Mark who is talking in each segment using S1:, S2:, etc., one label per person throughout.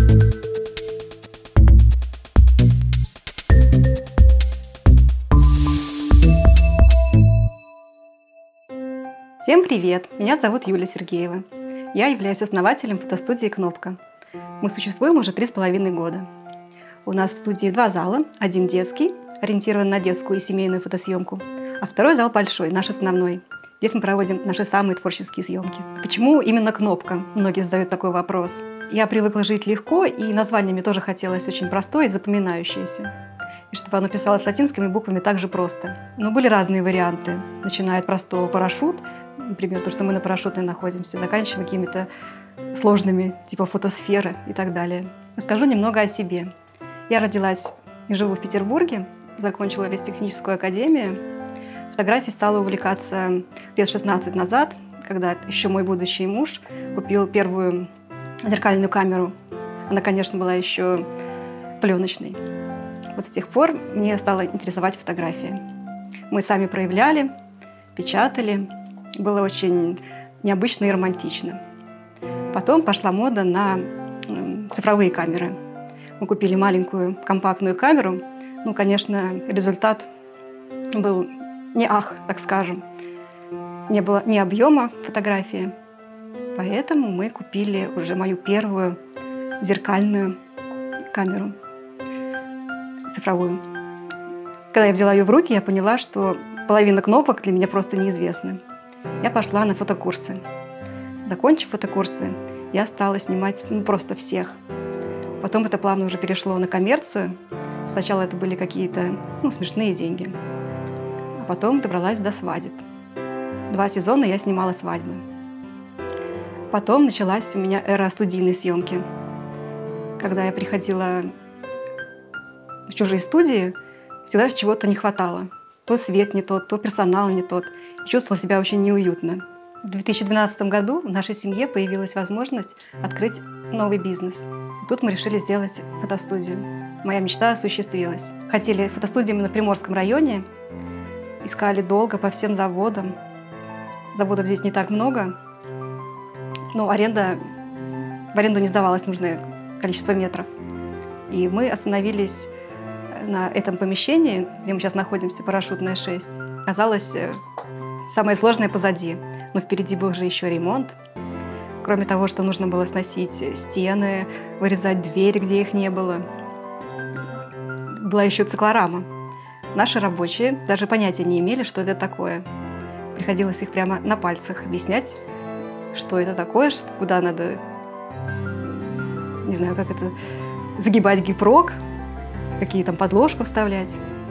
S1: Всем привет! Меня зовут Юлия Сергеева. Я являюсь основателем фотостудии «Кнопка». Мы существуем уже 3,5 года. У нас в студии 2 зала. Один детский, ориентирован на детскую и семейную фотосъемку, а второй зал большой, наш основной. Здесь мы проводим наши самые творческие съемки. Почему именно «Кнопка»? Многие задают такой вопрос. Я привыкла жить легко, и название мне тоже хотелось очень простое и запоминающееся. И чтобы оно писалось латинскими буквами так же просто. Но были разные варианты, начиная от простого «парашют», например, то, что мы на парашютной находимся, заканчивая какими-то сложными, типа фотосферы и так далее. Расскажу немного о себе. Я родилась и живу в Петербурге, закончила лесотехническую академию. Фотографией стала увлекаться лет 16 назад, когда еще мой будущий муж купил первую зеркальную камеру. Она, конечно, была еще пленочной. Вот с тех пор мне стала интересовать фотография. Мы сами проявляли, печатали. Было очень необычно и романтично. Потом пошла мода на цифровые камеры. Мы купили маленькую компактную камеру. Ну, конечно, результат был не ах, так скажем. Не было ни объема фотографии. Поэтому мы купили уже мою первую зеркальную камеру, цифровую. Когда я взяла ее в руки, я поняла, что половина кнопок для меня просто неизвестны. Я пошла на фотокурсы. Закончив фотокурсы, я стала снимать просто всех. Потом это плавно уже перешло на коммерцию. Сначала это были какие-то смешные деньги. А потом добралась до свадеб. 2 сезона я снимала свадьбы. Потом началась у меня эра студийной съемки. Когда я приходила в чужие студии, всегда чего-то не хватало. То свет не тот, то персонал не тот. Чувствовала себя очень неуютно. В 2012 году в нашей семье появилась возможность открыть новый бизнес. И тут мы решили сделать фотостудию. Моя мечта осуществилась. Хотели фотостудию на Приморском районе. Искали долго по всем заводам. Заводов здесь не так много. Но в аренду не сдавалось нужное количество метров. И мы остановились на этом помещении, где мы сейчас находимся, парашютная 6. Оказалось, самое сложное позади. Но впереди был же еще ремонт. Кроме того, что нужно было сносить стены, вырезать двери, где их не было. Была еще циклорама. Наши рабочие даже понятия не имели, что это такое. Приходилось их прямо на пальцах объяснять, что это такое, куда надо, не знаю, как это, загибать гипрок, какие там подложку вставлять.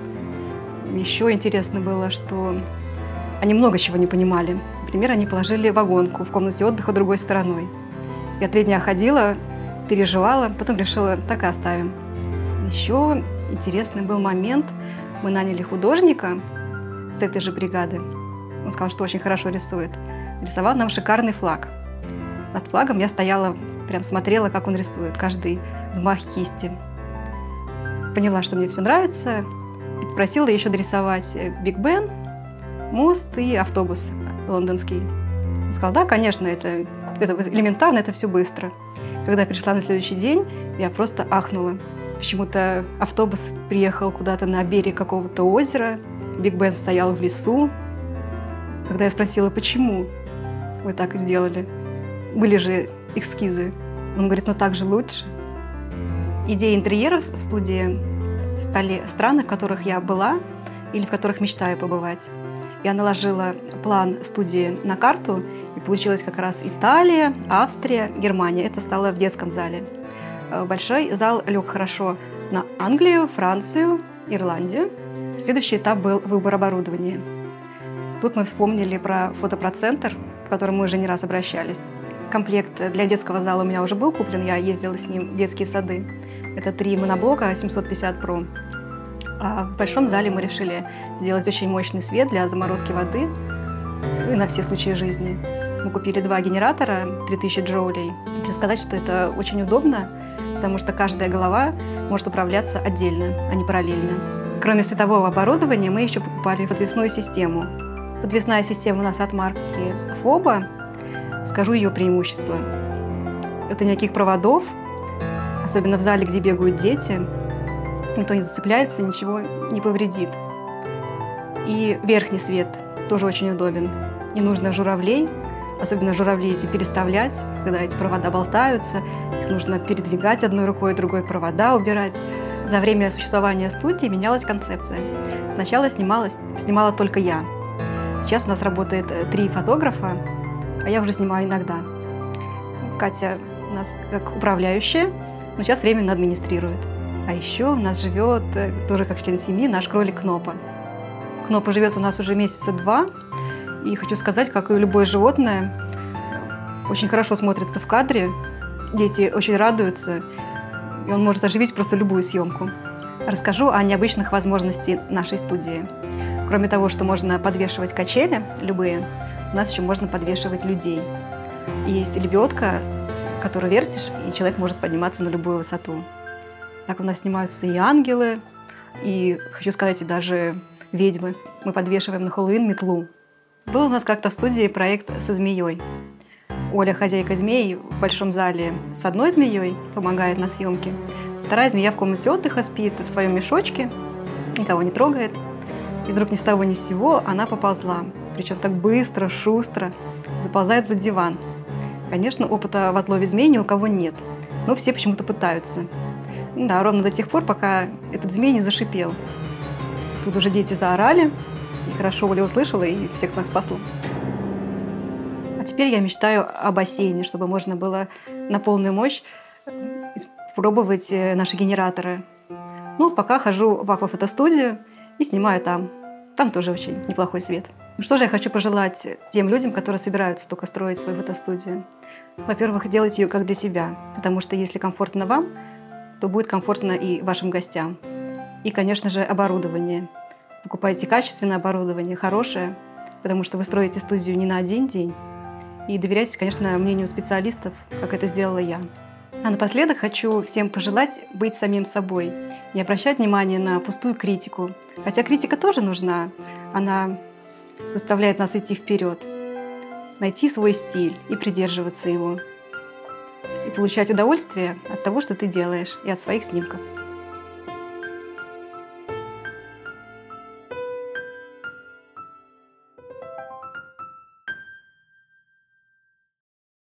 S1: Еще интересно было, что они много чего не понимали. Например, они положили вагонку в комнате отдыха другой стороной. Я 3 дня ходила, переживала, потом решила, так и оставим. Еще интересный был момент. Мы наняли художника с этой же бригады. Он сказал, что очень хорошо рисует. Рисовал нам шикарный флаг. Над флагом я стояла, прям смотрела, как он рисует, каждый взмах кисти. Поняла, что мне все нравится, и попросила еще дорисовать Биг Бен, мост и автобус лондонский. Он сказал, да, конечно, это элементарно, это все быстро. Когда я пришла на следующий день, я просто ахнула. Почему-то автобус приехал куда-то на берег какого-то озера, Биг Бен стоял в лесу. Когда я спросила, почему вы так сделали, были же эскизы. Он говорит, ну так же лучше. Идеи интерьеров в студии стали страны, в которых я была или в которых мечтаю побывать. Я наложила план студии на карту, и получилась как раз Италия, Австрия, Германия. Это стало в детском зале. Большой зал лег хорошо на Англию, Францию, Ирландию. Следующий этап был выбор оборудования. Тут мы вспомнили про фотопроцентр, в который мы уже не раз обращались. Комплект для детского зала у меня уже был куплен, я ездила с ним в детские сады. Это 3 моноблока 750 Pro. А в большом зале мы решили сделать очень мощный свет для заморозки воды и на все случаи жизни. Мы купили 2 генератора 3000 джоулей. Хочу сказать, что это очень удобно, потому что каждая голова может управляться отдельно, а не параллельно. Кроме светового оборудования, мы еще покупали подвесную систему. Подвесная система у нас от марки Fobo. Скажу ее преимущество. Это никаких проводов, Особенно в зале, где бегают дети. Никто не зацепляется, ничего не повредит. И верхний свет тоже очень удобен. Не нужно журавлей, особенно журавли эти переставлять, когда эти провода болтаются. Их нужно передвигать одной рукой, другой провода убирать. За время существования студии менялась концепция. Сначала снимала только я. Сейчас у нас работает 3 фотографа, а я уже снимаю иногда. Катя у нас как управляющая, но сейчас временно администрирует. А еще у нас живет, тоже как член семьи, наш кролик Кнопа. Кнопа живет у нас уже месяца 2, и хочу сказать, как и любое животное, очень хорошо смотрится в кадре, дети очень радуются, и он может оживить просто любую съемку. Расскажу о необычных возможностях нашей студии. Кроме того, что можно подвешивать качели, любые, у нас еще можно подвешивать людей. И есть лебедка, которую вертишь, и человек может подниматься на любую высоту. Так у нас снимаются и ангелы, и, хочу сказать, и даже ведьмы. Мы подвешиваем на Хэллоуин метлу. Был у нас как-то в студии проект со змеей. Оля, хозяйка змей, в большом зале с одной змеей помогает на съемке. Вторая змея в комнате отдыха спит в своем мешочке, никого не трогает. И вдруг ни с того ни с сего она поползла. Причем так быстро, шустро, заползает за диван. Конечно, опыта в отлове змей ни у кого нет, но все почему-то пытаются. Да, ровно до тех пор, пока этот змей не зашипел. Тут уже дети заорали, и хорошо Оля услышала, и всех нас спасла. А теперь я мечтаю о бассейне, чтобы можно было на полную мощь пробовать наши генераторы. Ну, пока хожу в аквафотостудию и снимаю там. Там тоже очень неплохой свет. Что же я хочу пожелать тем людям, которые собираются только строить свою фотостудию? Во-первых, делайте ее как для себя, потому что если комфортно вам, то будет комфортно и вашим гостям. И, конечно же, оборудование. Покупайте качественное оборудование, хорошее, потому что вы строите студию не на один день. И доверяйтесь, конечно, мнению специалистов, как это сделала я. А напоследок хочу всем пожелать быть самим собой, не обращать внимания на пустую критику. Хотя критика тоже нужна, она заставляет нас идти вперед, найти свой стиль и придерживаться его. И получать удовольствие от того, что ты делаешь, и от своих снимков.